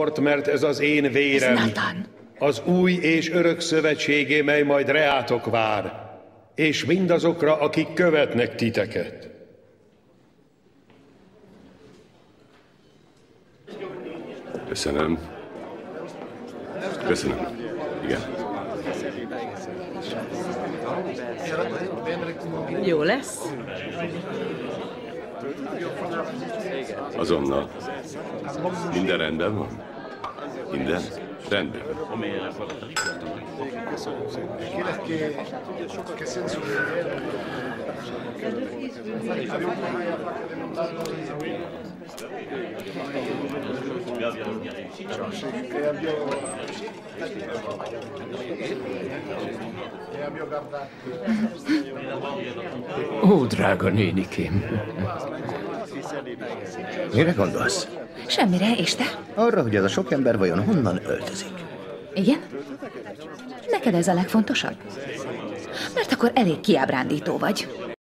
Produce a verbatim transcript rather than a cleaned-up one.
Mert ez az én vérem, Nathan. az új és örök szövetségé, mely majd reátok vár, és mindazokra, akik követnek titeket. Köszönöm. Köszönöm. Igen. Jó lesz? Azonnal. Minden rendben van? Minden? Rendben. Ó, drága nénikém. Mire gondolsz? Semmire, és te? Arra, hogy ez a sok ember vajon honnan öltözik. Igen? Neked ez a legfontosabb? Mert akkor elég kiábrándító vagy.